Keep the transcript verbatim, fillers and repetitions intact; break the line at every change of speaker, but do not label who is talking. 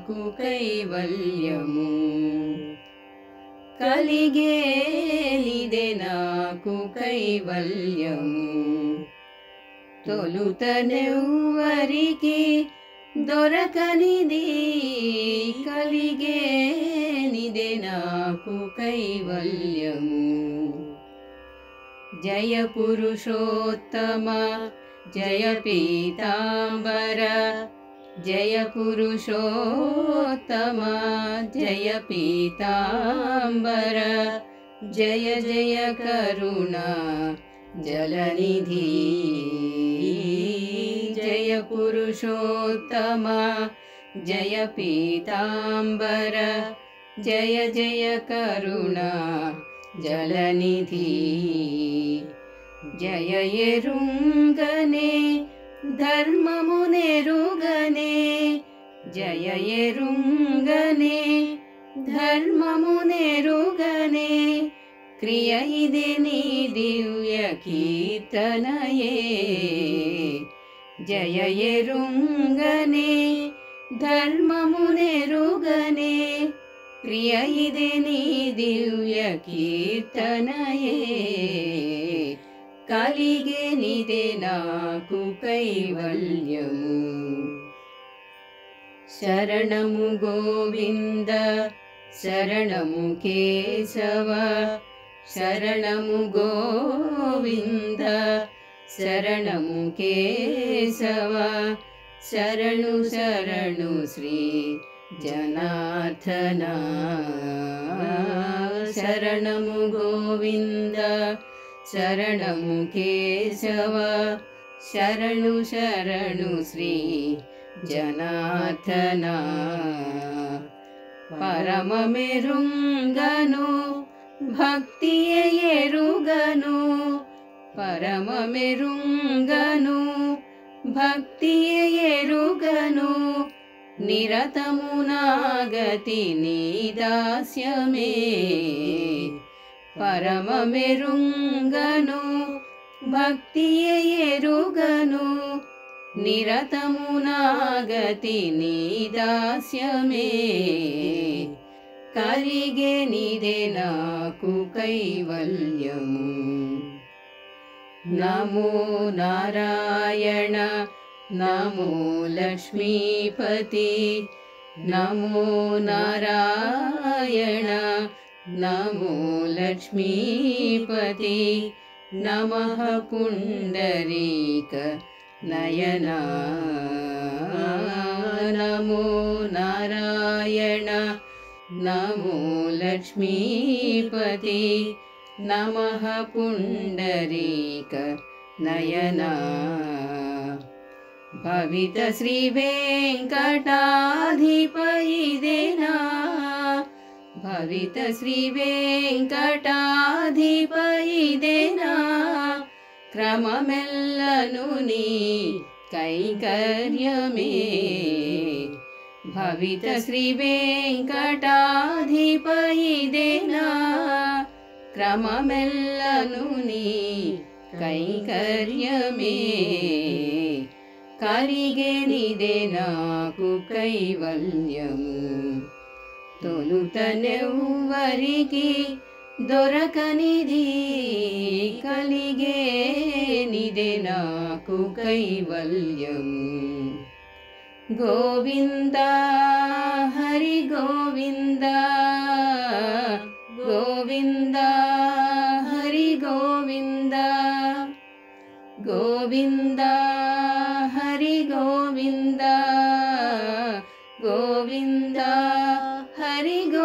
నాకు కైవల్యము కలిగేనిదే నాకు కైవల్యము తొలుతనెవ్వరికి దొరకనిది కలిగేనిదే నాకు కైవల్యము జయ పురుషోత్తమ జయ పీతాంబర జయ పురుషోత్తమ జయ పీతాంబర జయ జయ కరుణా జలనిధి జయ పురుషోత్తమ జయ పీతాంబర జయ జయ కరుణా జలనిధి జయ ఎరుంగనే ధర్మమునెరుగనే జయ ఎరుంగనే ధర్మమునెరుగనే క్రియ ఇదే నీ దివ్య కీర్తనయే జయ ఎరుంగనే ధర్మమునెరుగనే క్రియ ఇదే నీ దివ్య కీర్తనయే కలిగేనిదే నాకు కైవల్యము శరణము గోవింద శరణము కేశవ శరణము గోవింద శరణము కేశవ శరణు శరణు శ్రీ జనార్దన శరణము గోవింద శరణము కేశవ శరణు శరణు శ్రీ జనార్దన పరమమెరుంగను భక్తియ ఎరుగను పరమమెరుంగను భక్తియ ఎరుగను నిరతము నాగతి నీ దాస్యమే పరమమెరుంగను భక్తియ ఎరుగను నిరతము నాగతి నీ దాస్యమే కలిగేనిదే నాకు కైవల్యము నమో నారాయణ నమో లక్ష్మీపతి నమో నారాయణ నమో లక్ష్మీపతి నమః పుండరీక నయనా నమో నారాయణ నమో లక్ష్మీపతి నమః పుండరీక నయనా భవిత శ్రీ వెంకటాధిపయిదేనా భవిత శ్రీ వెంకటాధిపయిదేనా క్రమమెల్లను నీ కైంకర్యమే భవిత శ్రీ వెంకటాధిపయిదేనా క్రమమెల్లను నీ కైంకర్యమే కలిగేనిదే నాకు కైవల్యము తొలుతనెవ్వరికి దొరకనిది కలిగేనిదే నాకు కైవల్యము గోవింద హరి గోవింద గోవింద హరి గోవింద గోవింద హరి గోవింద గోవింద హరి గోవింద